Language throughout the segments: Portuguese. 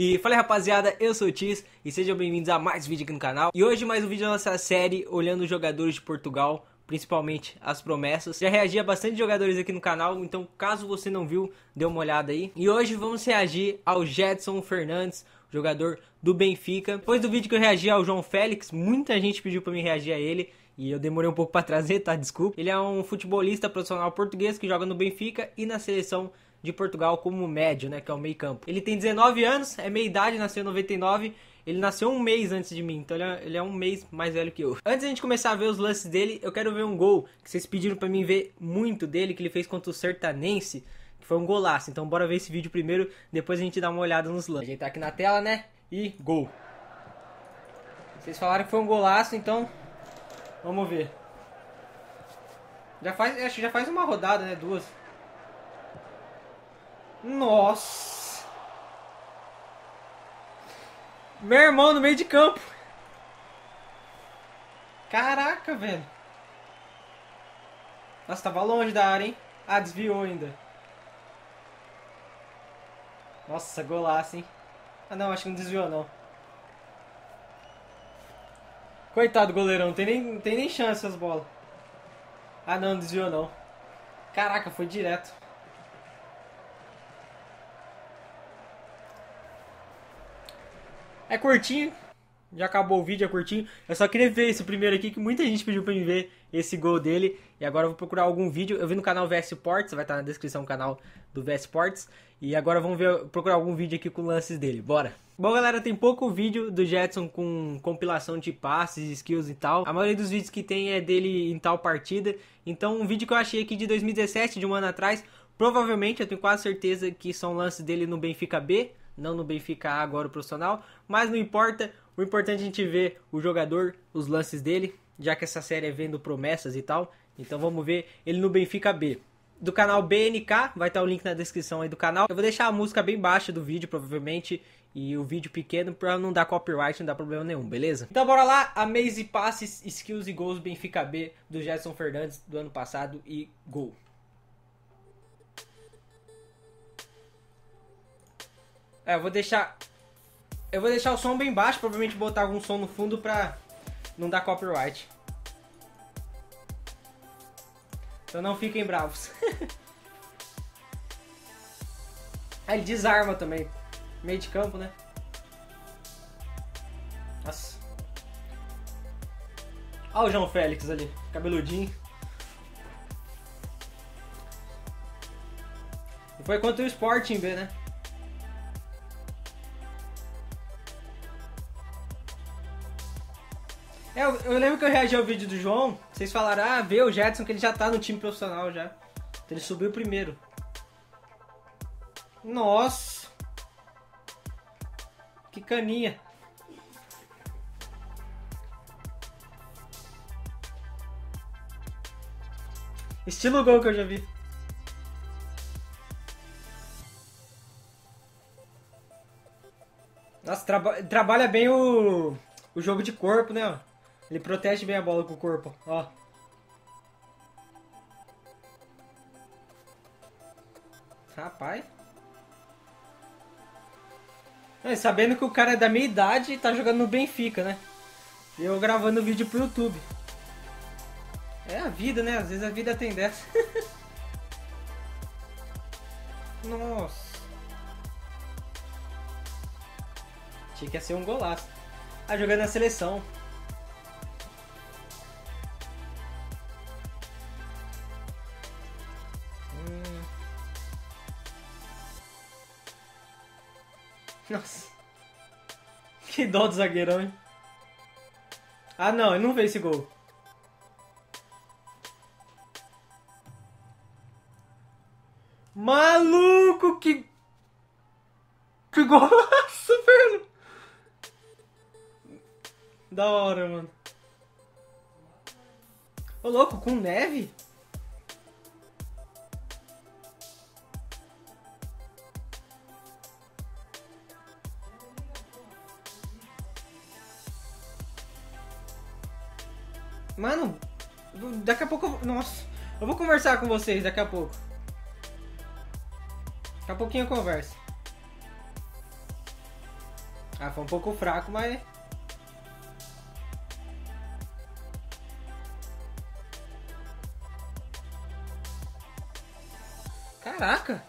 E fala aí, rapaziada, eu sou o Tis e sejam bem-vindos a mais vídeo aqui no canal. E hoje mais um vídeo da nossa série olhando os jogadores de Portugal, principalmente as promessas. Já reagi a bastante jogadores aqui no canal, então caso você não viu, dê uma olhada aí. E hoje vamos reagir ao Gedson Fernandes, jogador do Benfica. Depois do vídeo que eu reagi ao João Félix, muita gente pediu pra mim reagir a ele. E eu demorei um pouco pra trazer, tá? Desculpa. Ele é um futebolista profissional português que joga no Benfica e na seleção de Portugal como médio, né? Que é o meio campo. Ele tem 19 anos, é meia idade, nasceu em 99. Ele nasceu um mês antes de mim, então ele é um mês mais velho que eu. Antes de a gente começar a ver os lances dele, eu quero ver um gol que vocês pediram pra mim ver muito dele, que ele fez contra o Sertanense, que foi um golaço. Então bora ver esse vídeo primeiro, depois a gente dá uma olhada nos lances. A gente tá aqui na tela, né? E gol. Vocês falaram que foi um golaço, então vamos ver. Acho que já faz uma rodada, né? Duas. Nossa! Meu irmão no meio de campo. Caraca, velho. Nossa, tava longe da área, hein? Ah, desviou ainda. Nossa, golaço, hein? Ah, não, acho que não desviou, não. Coitado do goleirão, não tem nem chance essas bolas. Ah, não desviou, não. Caraca, foi direto. É curtinho, já acabou o vídeo, é curtinho. Eu só queria ver esse primeiro aqui, que muita gente pediu pra mim ver esse gol dele. E agora eu vou procurar algum vídeo. Eu vi no canal VS Sports, vai estar na descrição o canal do VS Sports. E agora vamos procurar algum vídeo aqui com lances dele, bora. Bom, galera, tem pouco vídeo do Gedson com compilação de passes, skills e tal. A maioria dos vídeos que tem é dele em tal partida. Então um vídeo que eu achei aqui de 2017, de um ano atrás, provavelmente, eu tenho quase certeza que são lances dele no Benfica B, não no Benfica A, agora o profissional, mas não importa, o importante é a gente ver o jogador, os lances dele, já que essa série é vendo promessas e tal, então vamos ver ele no Benfica B. Do canal BNK, vai estar o link na descrição aí do canal. Eu vou deixar a música bem baixa do vídeo, provavelmente, e o vídeo pequeno pra não dar copyright, não dar problema nenhum, beleza? Então bora lá, Amaze passes, skills e gols Benfica B do Gedson Fernandes do ano passado e gol. Eu vou deixar o som bem baixo, provavelmente botar algum som no fundo pra não dar copyright. Então não fiquem bravos. Ele desarma também. Meio de campo, né? Nossa. Olha o João Félix ali, cabeludinho. E foi contra o Sporting B, né? Eu lembro que eu reagi ao vídeo do João, vocês falaram, ah, vê o Gedson que ele já tá no time profissional já. Então ele subiu primeiro. Nossa! Que caninha! Estilo gol que eu já vi. Nossa, trabalha bem o jogo de corpo, né? Ele protege bem a bola com o corpo, ó. Rapaz. Sabendo que o cara é da minha idade e tá jogando no Benfica, né? E eu gravando vídeo pro YouTube. É a vida, né? Às vezes a vida tem dessa. Nossa. Achei que ia ser um golaço. Ah, jogando na seleção. Nossa. Que dó do zagueirão, hein? Ah, não, ele não fez esse gol. Maluco, que golaço, velho. Da hora, mano. Ô, louco, com neve? Mano, daqui a pouco... Nossa, eu vou conversar com vocês daqui a pouco. Daqui a pouquinho eu converso. Ah, foi um pouco fraco, mas... Caraca!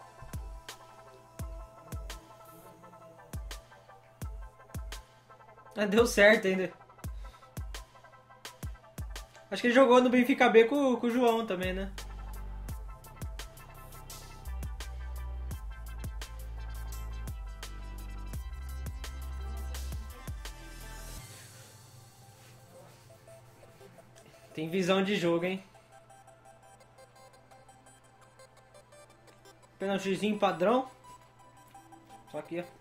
Ah, deu certo ainda. Acho que ele jogou no Benfica B com o João também, né? Tem visão de jogo, hein? Pênaltizinho padrão. Só aqui, ó.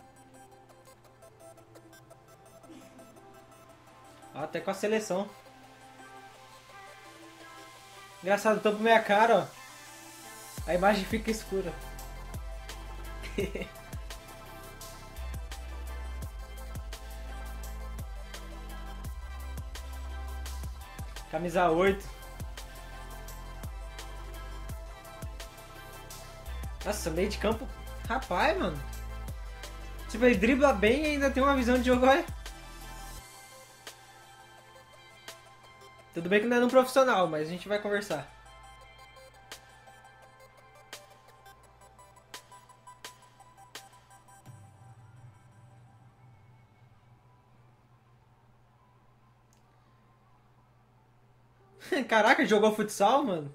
Até com a seleção. Engraçado, tampa minha cara, ó. A imagem fica escura. Camisa 8. Nossa, meio de campo. Rapaz, mano. Tipo, ele dribla bem e ainda tem uma visão de jogo, olha. Tudo bem que não é no profissional, mas a gente vai conversar. Caraca, jogou futsal, mano?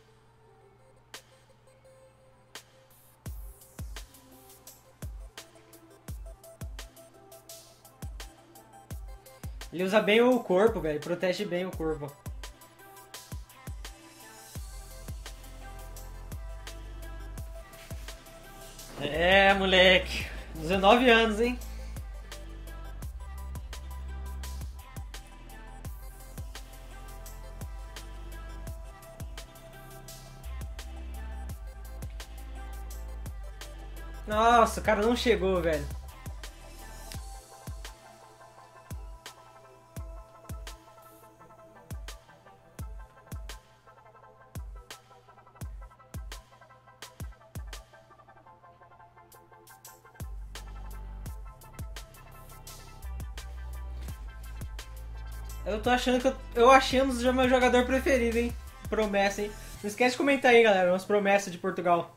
Ele usa bem o corpo, velho. Protege bem o corpo. É, moleque. 19 anos, hein? Nossa, o cara não chegou, velho. Eu tô achando que eu achamos já meu jogador preferido, hein? Promessa, hein? Não esquece de comentar aí, galera, umas promessas de Portugal.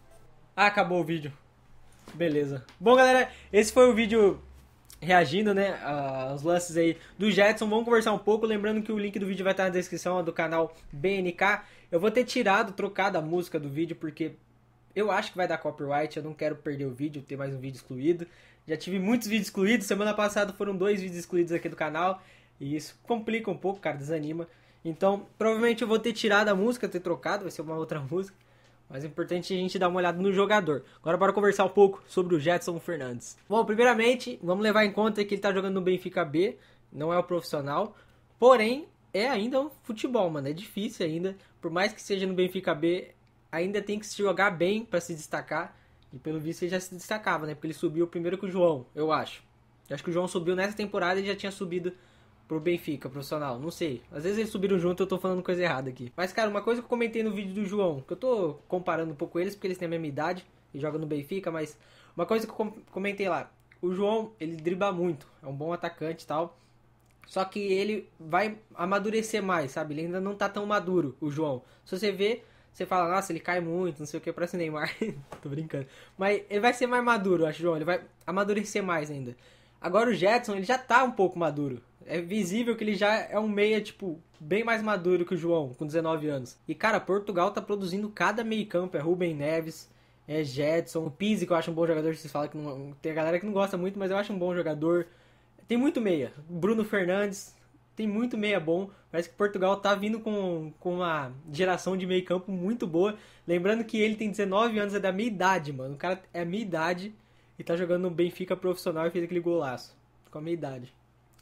Ah, acabou o vídeo. Beleza. Bom, galera, esse foi o vídeo reagindo, né, aos lances aí do Gedson. Vamos conversar um pouco, lembrando que o link do vídeo vai estar na descrição do canal BNK. Eu vou ter trocado a música do vídeo, porque eu acho que vai dar copyright, eu não quero perder o vídeo, ter mais um vídeo excluído. Já tive muitos vídeos excluídos, semana passada foram 2 vídeos excluídos aqui do canal, e isso complica um pouco, cara, desanima. Então, provavelmente eu vou ter tirado a música, ter trocado, vai ser uma outra música. Mas é importante a gente dar uma olhada no jogador. Agora bora conversar um pouco sobre o Gedson Fernandes. Bom, primeiramente, vamos levar em conta que ele tá jogando no Benfica B, não é o profissional. Porém, é ainda um futebol, mano, é difícil ainda. Por mais que seja no Benfica B, ainda tem que se jogar bem pra se destacar. E pelo visto ele já se destacava, né? Porque ele subiu primeiro que o João, eu acho. Eu acho que o João subiu nessa temporada e já tinha subido pro Benfica, profissional, não sei. Às vezes eles subiram junto, eu tô falando coisa errada aqui. Mas, cara, uma coisa que eu comentei no vídeo do João, que eu tô comparando um pouco eles, porque eles têm a mesma idade e jogam no Benfica, mas uma coisa que eu comentei lá, o João, ele dribla muito, é um bom atacante e tal, só que ele vai amadurecer mais, sabe? Ele ainda não tá tão maduro, o João. Se você vê, você fala, nossa, ele cai muito, não sei o que, parece Neymar. Tô brincando. Mas ele vai ser mais maduro, eu acho, João, ele vai amadurecer mais ainda. Agora o Gedson, ele já tá um pouco maduro. É visível que ele já é um meia, tipo, bem mais maduro que o João, com 19 anos. E, cara, Portugal tá produzindo cada meio campo. É Rubem Neves, é Gedson, o Pizzi, que eu acho um bom jogador. Vocês falam que não, tem a galera que não gosta muito, mas eu acho um bom jogador. Tem muito meia. Bruno Fernandes, tem muito meia bom. Parece que Portugal tá vindo com uma geração de meio campo muito boa. Lembrando que ele tem 19 anos, é da minha idade, mano. O cara é a minha idade e tá jogando no Benfica profissional e fez aquele golaço. Com a minha idade.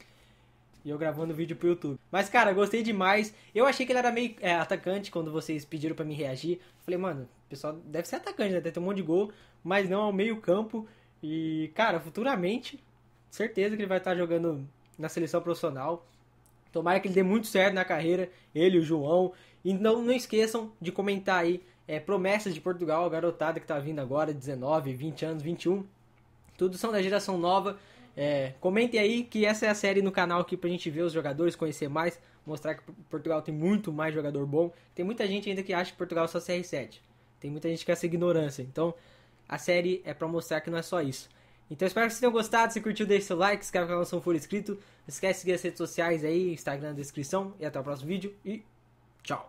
E eu gravando vídeo pro YouTube. Mas, cara, gostei demais. Eu achei que ele era meio atacante quando vocês pediram pra me reagir. Falei, mano, o pessoal deve ser atacante, né? Deve ter um monte de gol. Mas não, ao meio campo. E, cara, futuramente, certeza que ele vai estar jogando na seleção profissional. Tomara que ele dê muito certo na carreira. Ele, o João. E não esqueçam de comentar aí promessas de Portugal, a garotada que tá vindo agora, 19, 20 anos, 21. Tudo são da geração nova. Comentem aí que essa é a série no canal aqui pra gente ver os jogadores, conhecer mais, mostrar que Portugal tem muito mais jogador bom. Tem muita gente ainda que acha que Portugal é só CR7. Tem muita gente que quer essa ignorância. Então, a série é pra mostrar que não é só isso. Então, espero que vocês tenham gostado. Se curtiu, deixe seu like, se inscreve no canal se não for inscrito. Não esquece de seguir as redes sociais aí, Instagram na descrição. E até o próximo vídeo. E tchau!